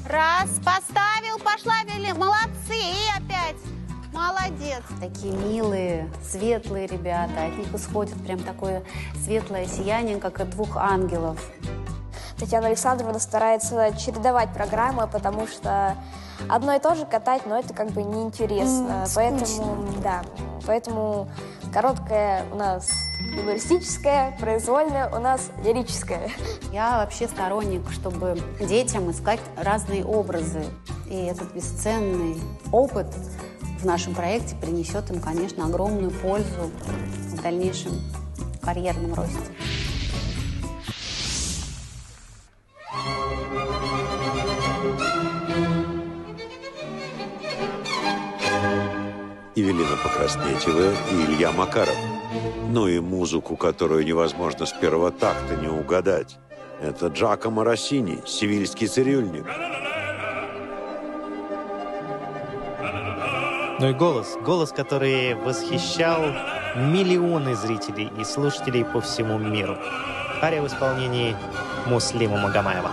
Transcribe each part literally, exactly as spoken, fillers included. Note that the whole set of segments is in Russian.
Раз, поставил, пошла, Вели. Молодцы, и опять. Молодец. Такие милые, светлые ребята. От них исходит прям такое светлое сияние, как от двух ангелов. Татьяна Александровна старается чередовать программы, потому что одно и то же катать, но это как бы неинтересно. Mm, поэтому, да, поэтому короткая у нас юмористическая, произвольная у нас лирическая. Я вообще сторонник, чтобы детям искать разные образы. И этот бесценный опыт в нашем проекте принесет им, конечно, огромную пользу в дальнейшем карьерном росте. Евелина Покраснетьева и Илья Макаров. Ну и музыку, которую невозможно с первого такта не угадать. Это Джакомо Россини, «Севильский цирюльник». Ну и голос. Голос, который восхищал миллионы зрителей и слушателей по всему миру. Ария в исполнении Муслима Магомаева.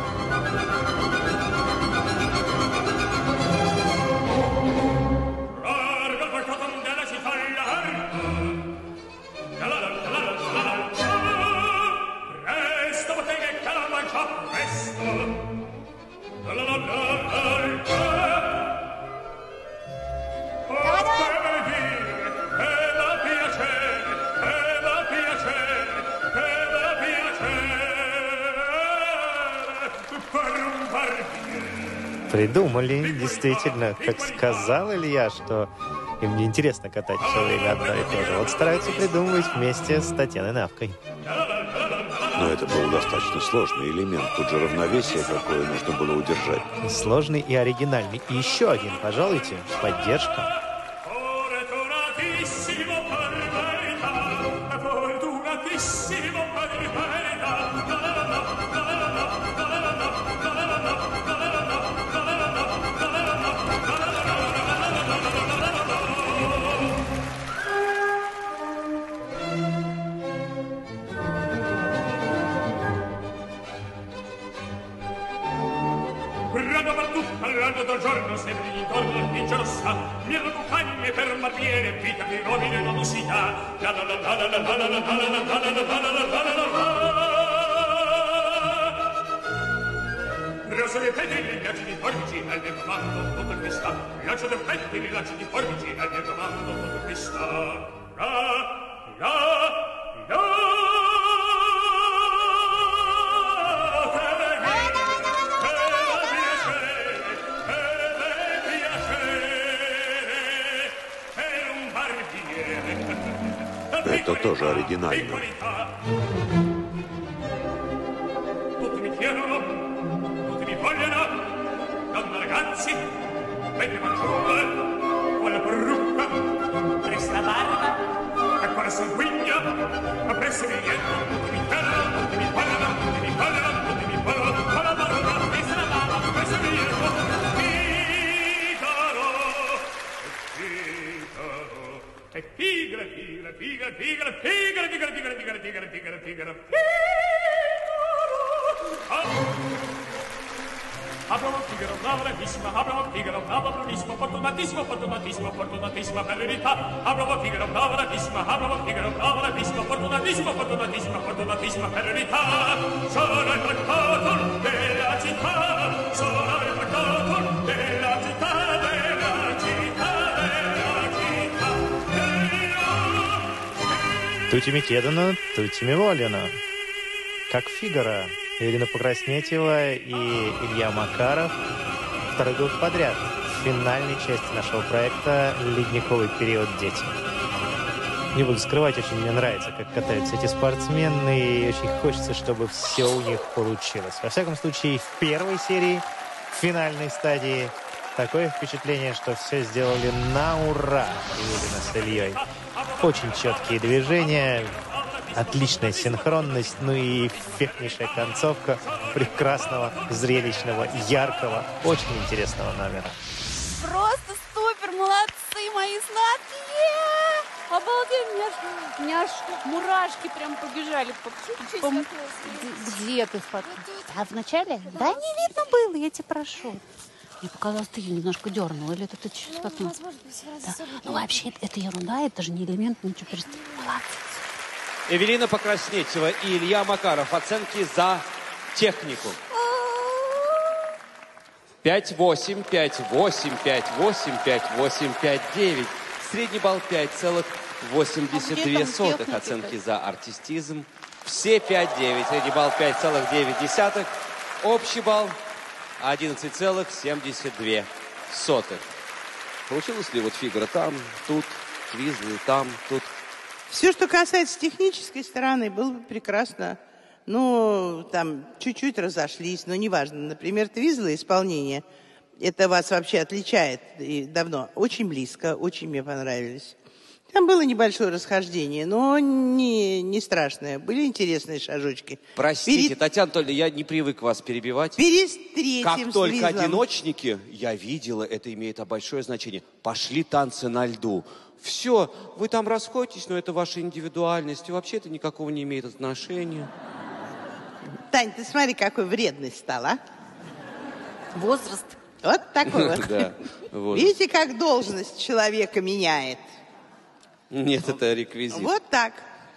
Придумали, действительно, как сказал Илья, что им не интересно катать все время одно и то же. Вот стараются придумывать вместе с Татьяной Навкой. Но это был достаточно сложный элемент. Тут же равновесие какое нужно было удержать. Сложный и оригинальный. И еще один, пожалуйте, поддержка. Del giorno sempre intorno in girossa mille campagne per marmiere vita che nomine non si dà la la la la la la la la la rosa dei petri gli ghiacci di forbici al mio comando tutto questa ghiaccio dei petri gli ghiacci di forbici al mio comando tutto questa la la la Это тоже оригинально. Tutti mi chiedono, tutti mi vogliono, donna ragazzi, belle fanciulle, quella parrucca, questa barba, e quella sanguigna, appresso mi dietro, tutti mi chiedono, tutti mi vogliono, tutti mi vogliono, tutti mi vogliono, quella barba, questa la barba, appresso mi dietro, Figaro, e Figaro, e Figaro, Figaro, Figaro, Figaro, Figaro, Figaro, Figaro, Figaro, Figaro, Figaro, Figaro, Abramo Figaro, una bravissima, Abramo Figaro, una bravissima, fortunatissima, fortunatissima, fortunatissima, per verità. Abramo Figaro, una bravissima, Abramo Figaro, una bravissima, fortunatissima, fortunatissima, fortunatissima, per verità. Sono il peccato della città, sono il peccato della città, della città, della città. Тутями Кедана, тутями Волина. Как Фигаро. Евелина Покраснетьева и Илья Макаров. Второй год подряд в финальной части нашего проекта «Ледниковый период. Дети». Не буду скрывать, очень мне нравится, как катаются эти спортсмены, и очень хочется, чтобы все у них получилось. Во всяком случае, в первой серии, в финальной стадии, такое впечатление, что все сделали на ура. Евелина с Ильей. Очень четкие движения, отличная синхронность, ну и эффектнейшая концовка прекрасного, зрелищного, яркого, очень интересного номера. Просто супер, молодцы, мои сладкие! Обалдеть, у меня, аж, у меня аж мурашки прям побежали. По, по, где, где ты? А в начале? Да не видно было, я тебя прошу. Мне показалось, ты ее немножко дернула, или это ты чуть-чуть потом... Да. Ну, вообще, это, это ерунда, это же не элемент, ну, ничего, перестань. Молодец. Эвелина Покраснетьева и Илья Макаров. Оценки за технику. пять восемь, пять восемь, пять восемь, пять восемь, пять девять. Средний балл пять целых восемьдесят две сотых. Оценки за артистизм. Все пять девять. Средний балл пять целых девять десятых. Общий балл одиннадцать целых семьдесят две сотых. Получилось ли вот Фигаро там, тут, Твизлы там, тут? Все, что касается технической стороны, было бы прекрасно. Ну, там чуть-чуть разошлись, но неважно. Например, Твизлы исполнение, это вас вообще отличает и давно. Очень близко, очень мне понравились. Там было небольшое расхождение, но не, не страшное. Были интересные шажочки. Простите, Перед... Татьяна Анатольевна, я не привык вас перебивать. Перед третьим Как только Твизлом. одиночники, я видела, это имеет большое значение. Пошли танцы на льду. Все, вы там расходитесь, но это ваша индивидуальность. И вообще это никакого не имеет отношения. Тань, ты смотри, какой вредный стал, а? Возраст. Вот такой вот. Да, вот. Видите, как должность человека меняет? Нет, это реквизит. Вот так.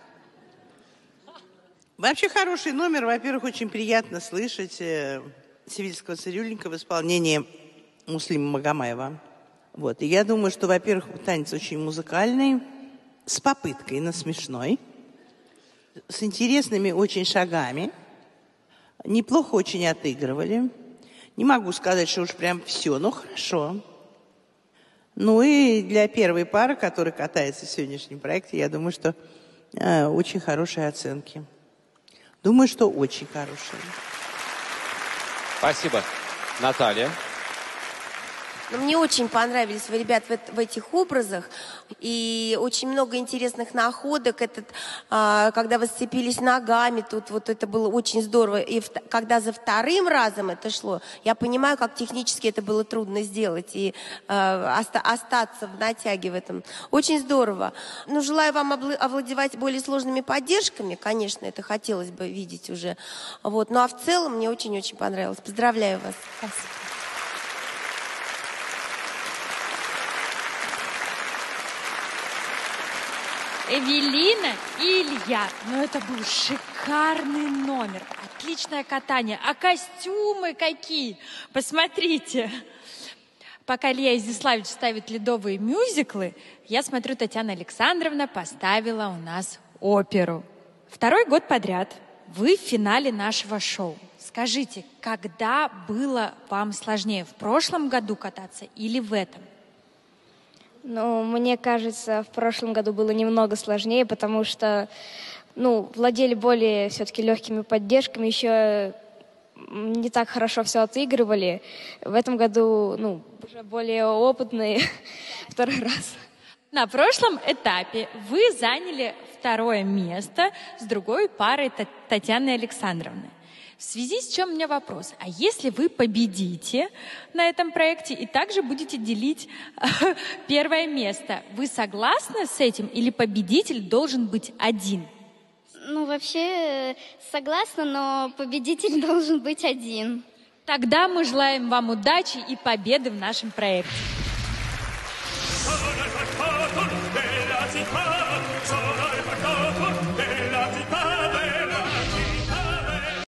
Вообще хороший номер. Во-первых, очень приятно слышать э, Севильского цирюльника в исполнении Муслима Магомаева. Вот. И я думаю, что, во-первых, танец очень музыкальный, с попыткой на смешной, с интересными очень шагами. Неплохо очень отыгрывали. Не могу сказать, что уж прям все, но хорошо. Ну и для первой пары, которая катается в сегодняшнем проекте, я думаю, что э, очень хорошие оценки. Думаю, что очень хорошие. Спасибо. Наталья. Но мне очень понравились вы, ребят, в, в этих образах. И очень много интересных находок. Этот, а, когда вы сцепились ногами, тут вот это было очень здорово. И в, когда за вторым разом это шло, я понимаю, как технически это было трудно сделать. И а, оста, остаться в натяге в этом. Очень здорово. Ну, желаю вам обл- овладевать более сложными поддержками. Конечно, это хотелось бы видеть уже. Вот. Ну, а в целом мне очень-очень понравилось. Поздравляю вас. Спасибо. Эвелина и Илья. Ну, это был шикарный номер. Отличное катание. А костюмы какие? Посмотрите. Пока Илья Изяславич ставит ледовые мюзиклы, я смотрю, Татьяна Александровна поставила у нас оперу. Второй год подряд вы в финале нашего шоу. Скажите, когда было вам сложнее, в прошлом году кататься или в этом? Ну, мне кажется, в прошлом году было немного сложнее, потому что, ну, владели более все-таки легкими поддержками, еще не так хорошо все отыгрывали. В этом году, ну, уже более опытные второй раз. На прошлом этапе вы заняли второе место с другой парой Татьяны Александровны. В связи с чем у меня вопрос. А если вы победите на этом проекте и также будете делить первое место, вы согласны с этим или победитель должен быть один? Ну, вообще согласна, но победитель должен быть один. Тогда мы желаем вам удачи и победы в нашем проекте.